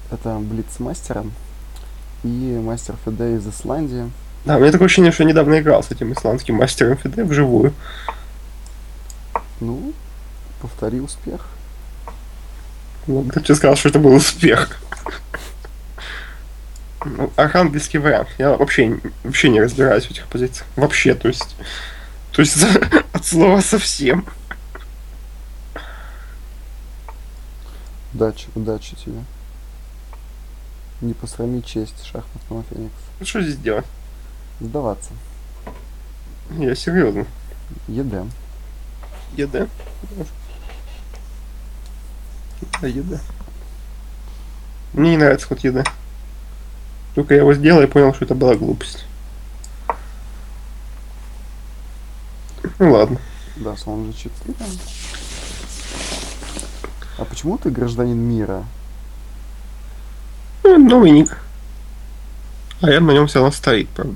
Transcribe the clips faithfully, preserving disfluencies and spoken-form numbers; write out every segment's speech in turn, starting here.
Это Блицмастера и мастер Феде из Исландии. Да, у меня такое ощущение, что я недавно играл с этим исландским мастером Фиде вживую. Ну, повтори успех. Ну, кто тебе сказал, что это был успех? Ну, архангельский вариант. Я вообще, вообще не разбираюсь в этих позициях. Вообще, то есть... То есть от слова совсем. Удачи, удачи тебе. Не посрами честь шахматного Феникса. Ну что здесь делать? Сдаваться. Я серьезно. ЕД. ЕД? Да, ЕД. Мне не нравится ход ЕД. Только я его сделал и понял, что это была глупость. Ну ладно. Да, слон же четыре. А почему ты гражданин мира? Ну, новый ник. А я на нем все равно стоит, правда.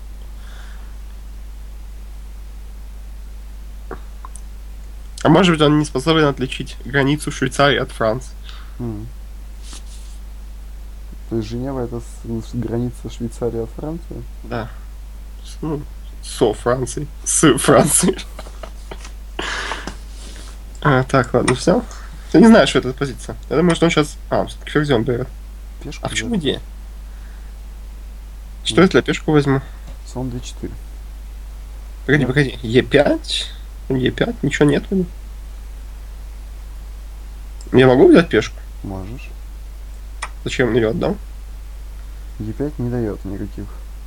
А может быть, он не способен отличить границу Швейцарии от Франции. М. То есть Женева это с, с граница Швейцарии от Франции? Да. С- Ну, со Францией. С Францией. А, так, ладно, все. Ты не знаешь, что это позиция. Я думаю, что он сейчас... А, все-таки ферзем берет. А Пешку почему взять? где? Что если я пешку возьму? Слон д четыре. Погоди, Нет? погоди. Е пять? Е пять? Ничего нет вроде. Я могу взять пешку? Можешь. Зачем мне ее отдал? е пять не дает никаких.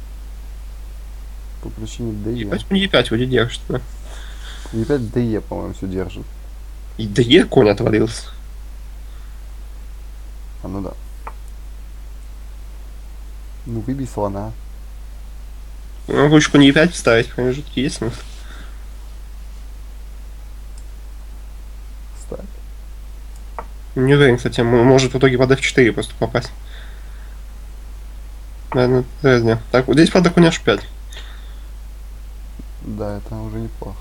По причине Е ДЕ. пять, Е пять вроде держит, да. е пять ДЕ, по-моему, все держит. И ДЕ конь отвалился. А ну да. Ну выбей слона. Ну, ручку не Е пять вставить, конечно, есть смысл. Ставь. Не уверен, кстати, м- может в итоге под эф четыре просто попасть. Наверное, разня. Так, вот здесь, правда, конь эйч пять. Да, это уже неплохо.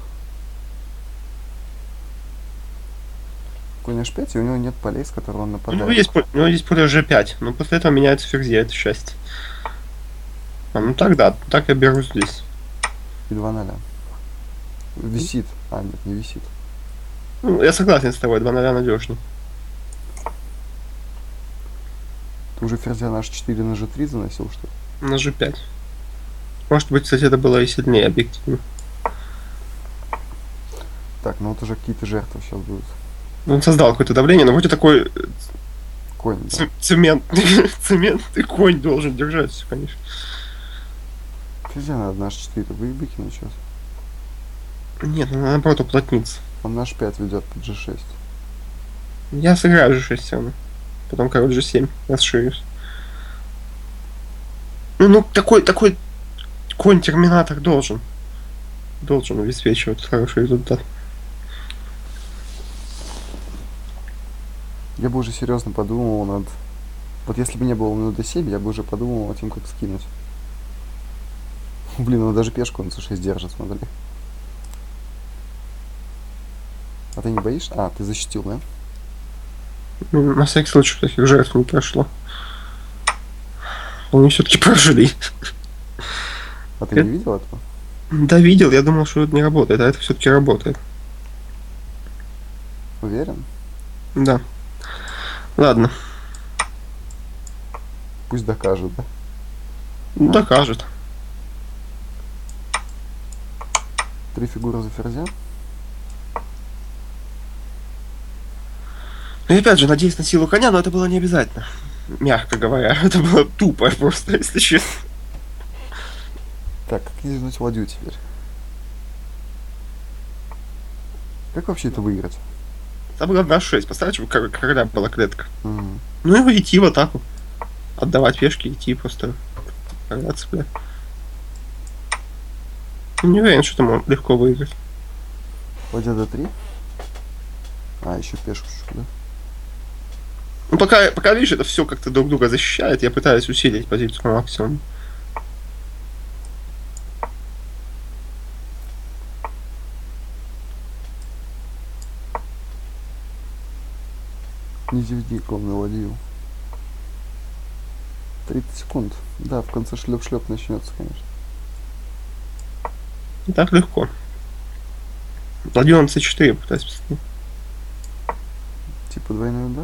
Конь эйч пять, и у него нет полей, с которого он У него нападает. есть, по- у него есть поле жэ пять, но после этого меняется ферзь, это счастье. А, ну так да, так я беру здесь. И два ноля. Висит. А, нет, не висит. Ну, я согласен с тобой, два ноль надежнее. Ты уже ферзя на эйч четыре на жэ три заносил, что ли? На жэ пять. Может быть, кстати, это было и сильнее объективно. Так, ну вот уже какие-то жертвы сейчас будут. Ну, он создал какое-то давление, но вроде такой э, Конь, да. ц- цемент, цемент и конь должен держать все, конечно. Ферзя надо на эйч четыре. Вы выкинуть сейчас. Нет, ну, наоборот, уплотниться. Он на эйч пять ведет под жэ шесть. Я сыграю жэ шесть все равно. Потом король жэ семь, расширюсь. Ну, ну, такой, такой конь-терминатор должен. Должен обеспечивать хороший результат. Я бы уже серьезно подумал над... Вот если бы не было на дэ семь, я бы уже подумал над тем, как скинуть. Блин, он даже пешку на цэ шесть держит, смотри. А ты не боишься? А, ты защитил, да? Ну, на всякий случай таких жертв не прошло. Они все-таки прожили. А ты Э, не видел этого? Да, видел, я думал, что это не работает, а это все-таки работает. Уверен? Да. Ладно, Пусть докажет, да? докажет. Три фигуры за ферзя. Ну и опять же, надеюсь на силу коня, но это было не обязательно. Мягко говоря, это было тупо просто, если честно. Так, как изменить ладью теперь? Как вообще это выиграть? Там было на шесть. Поставить, как- когда была клетка. М. Ну и идти в атаку. Отдавать пешки, идти просто. Когда цеплять. Не уверен, что там легко выиграть. Ладья дэ три. А, еще пешку чуть, да? Ну пока, пока видишь, это все как-то друг друга защищает, я пытаюсь усилить позицию по максимуму. Не заведи, главное, ладью. тридцать секунд. Да, в конце шлеп-шлеп начнется, конечно. Не так легко. одиннадцать четыре пытаюсь посмотреть. Типа двойной удар.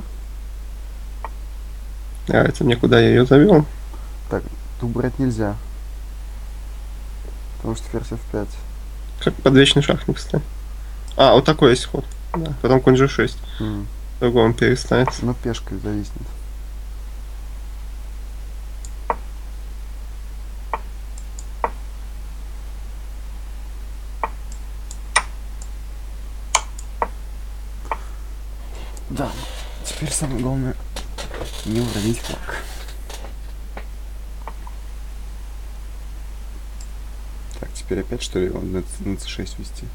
Нравится мне, куда я ее завел. Так, тут брать нельзя. Потому что ферзь эф пять. Как подвечный шах не встать. А, вот такой есть ход. Да. Потом конь же шесть. М. Другой он перестанет. Но пешкой зависнет. Да, теперь самое главное не уронить флаг. Так, теперь опять что ли его на, на цэ шесть вести?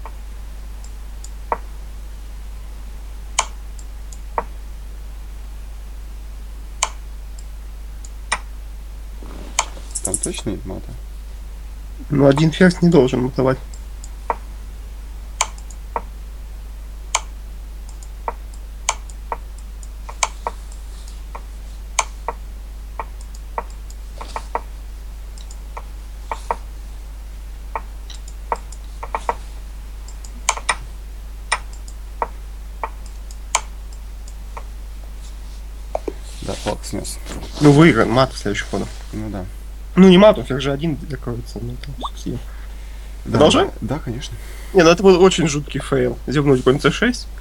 Там точно нет мата? Ну, один ферзь не должен мутовать. Да, флаг снес. Ну, выигран, мат в следующем ходу. Ну да. Ну, не мату, ферзь же один закроется. Ну, там, съем. Да, Продолжаем? Да, конечно. Не, ну это был очень жуткий фейл. Зевнуть конь цэ шесть.